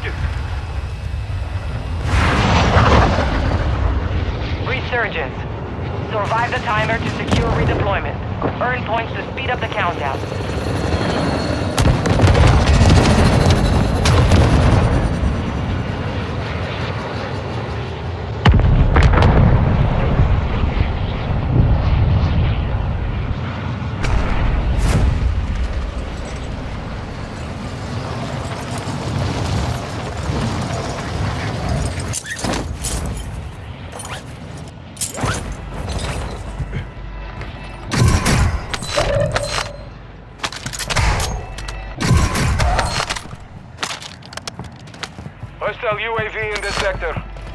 target. Resurgence. Survive the timer to secure redeployment. Earn points to speed up the countdown. Hostile UAV in this sector.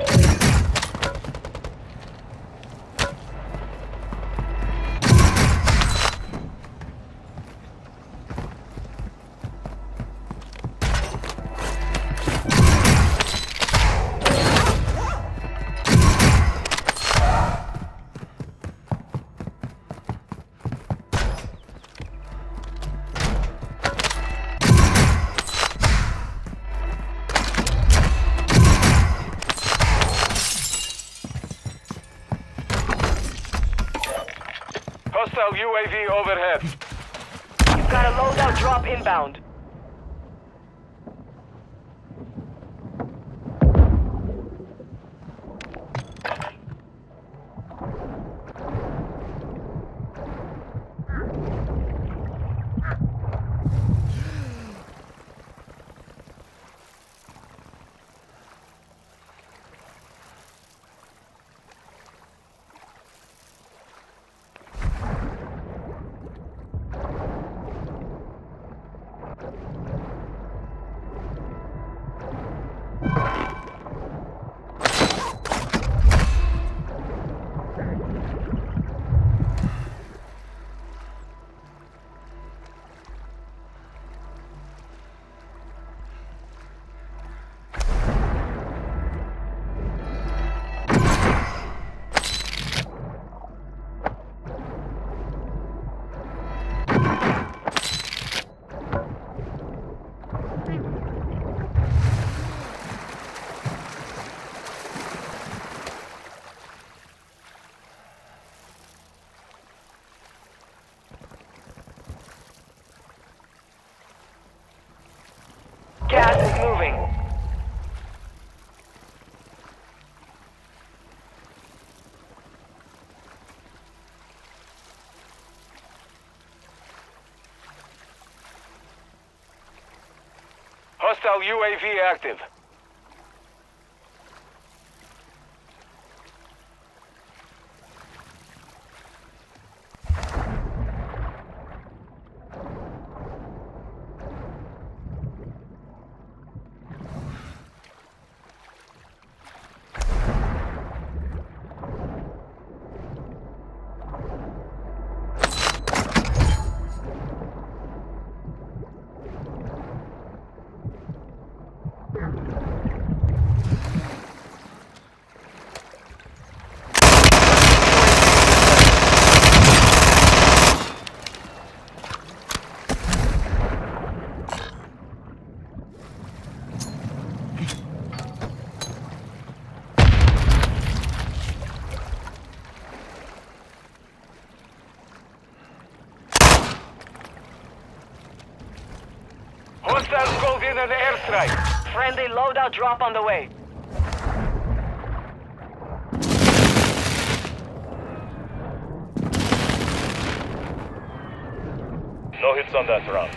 Hostile UAV overhead. You've got a loadout drop inbound. Gas is moving. Hostile UAV active. Hostiles called in an airstrike. Friendly loadout drop on the way. No hits on that round.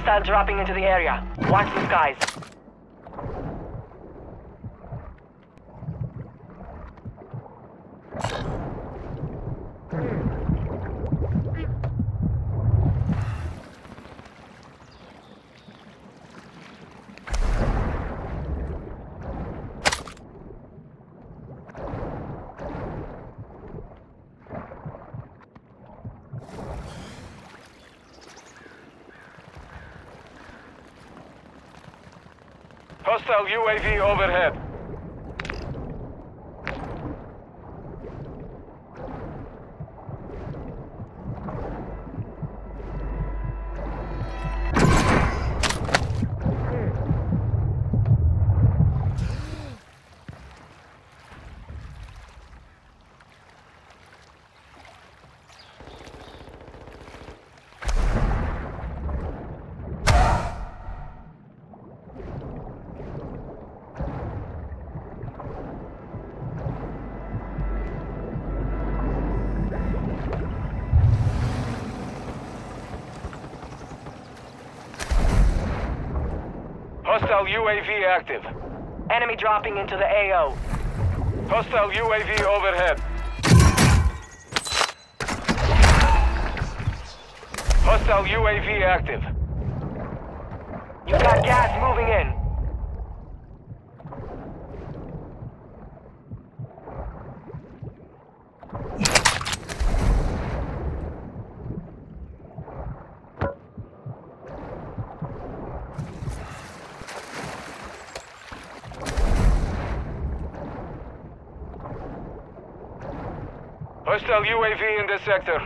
Hostile dropping into the area. Watch the skies. Hostile UAV overhead. Hostile UAV active. Enemy dropping into the AO. Hostile UAV overhead. Hostile UAV active. You got gas moving in. Hostile UAV in this sector.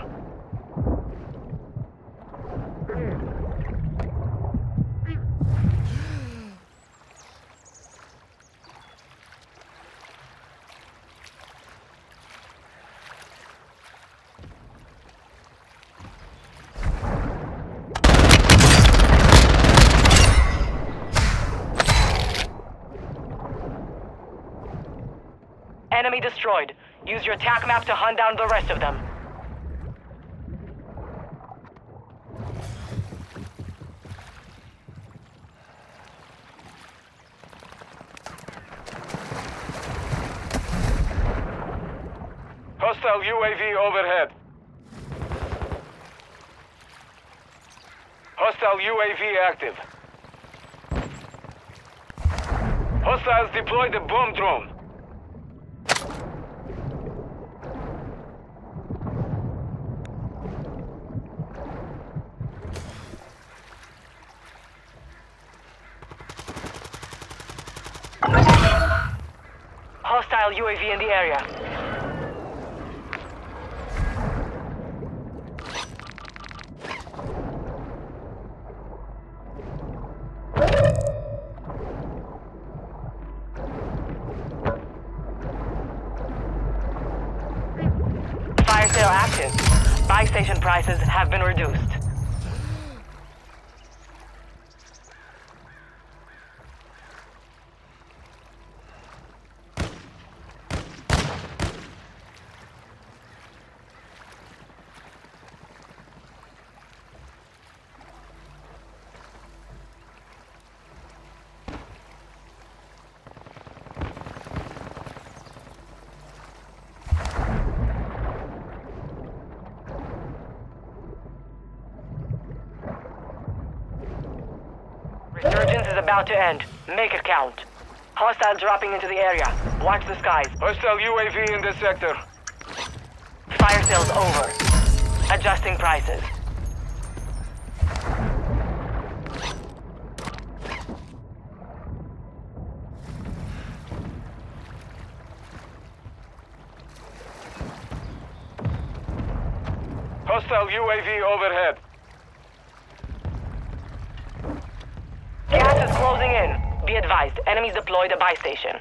Enemy destroyed. Use your attack map to hunt down the rest of them. Hostile UAV overhead. Hostile UAV active. Hostiles deploy the bomb drone. Hostile UAV in the area. Fire sale active. Buy station prices have been reduced. Resurgence is about to end. Make it count. Hostile dropping into the area. Watch the skies. Hostile UAV in this sector. Fire sales over. Adjusting prices. Hostile UAV overhead. Gas is closing in. Be advised, enemies deployed a buy station.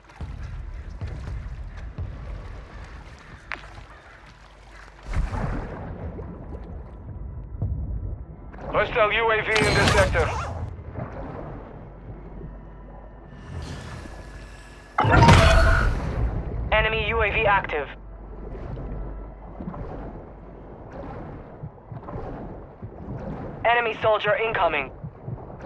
Hostile UAV in this sector. Enemy UAV active. Enemy soldier incoming.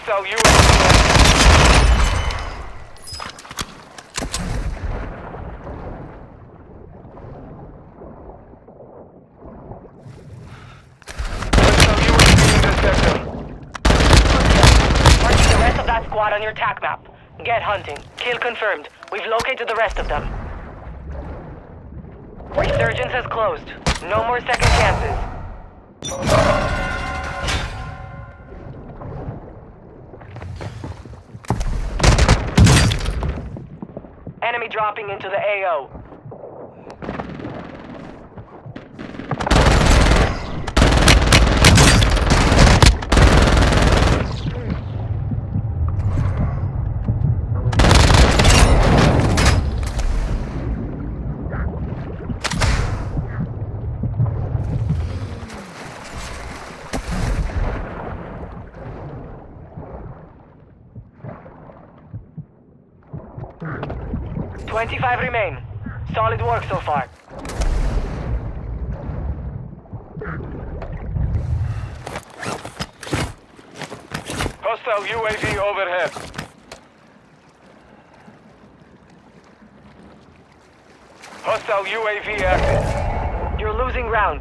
Hostile UAV. Hostile UAV in this sector. Marking the rest of that squad on your TAC map. Get hunting. Kill confirmed. We've located the rest of them. Resurgence has closed. No more second chances. Enemy dropping into the AO. $25 remain. Solid work so far. Hostile UAV overhead. Hostile UAV active. You're losing ground.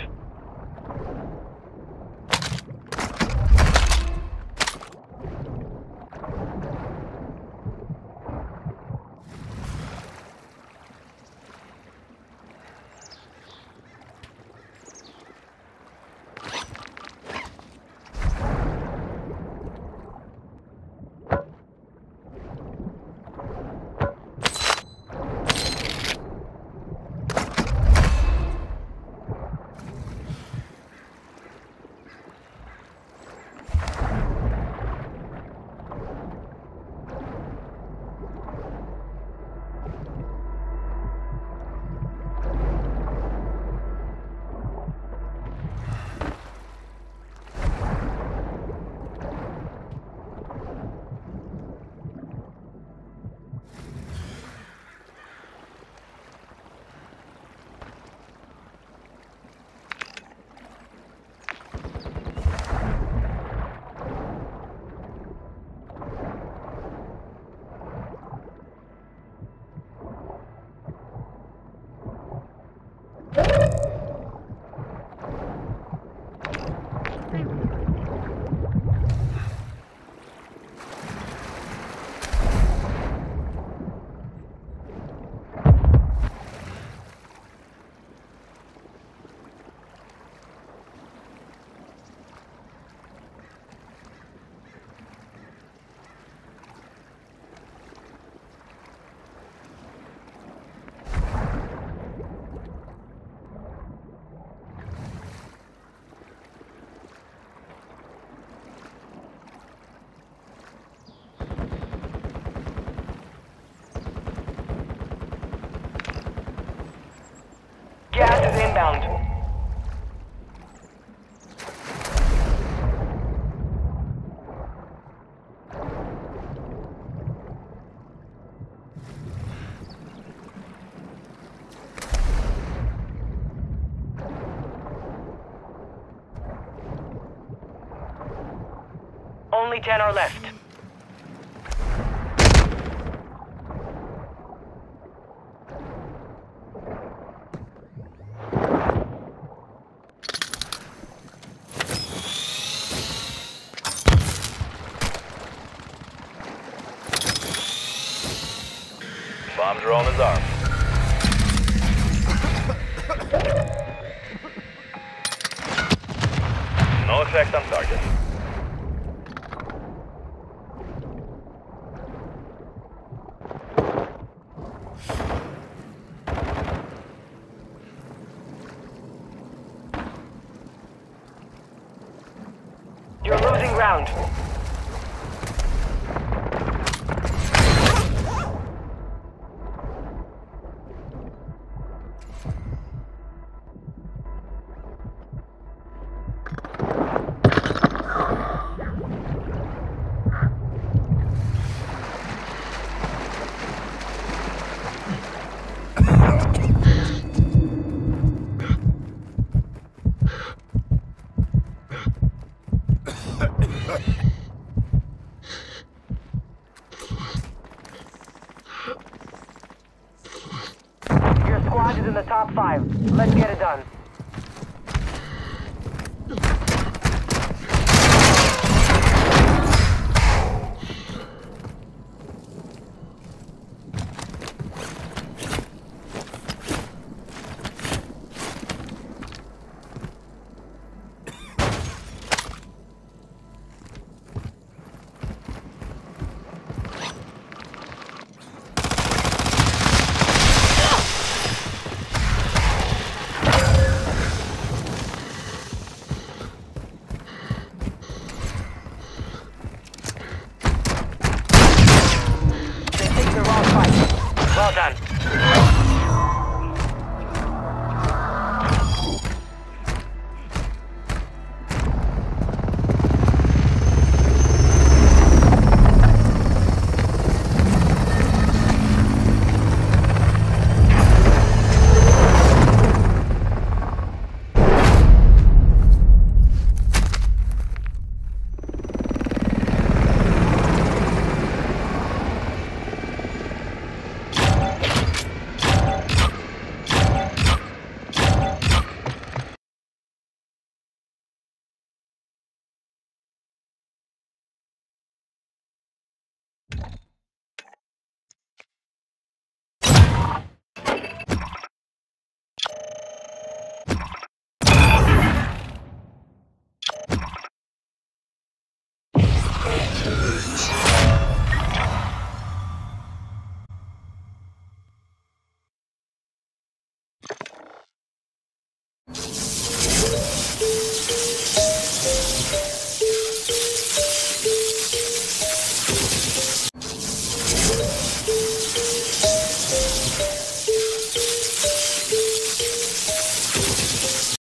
Gas is inbound. Only 10 are left. Bomb drone is armed. No effect on target. You're losing ground.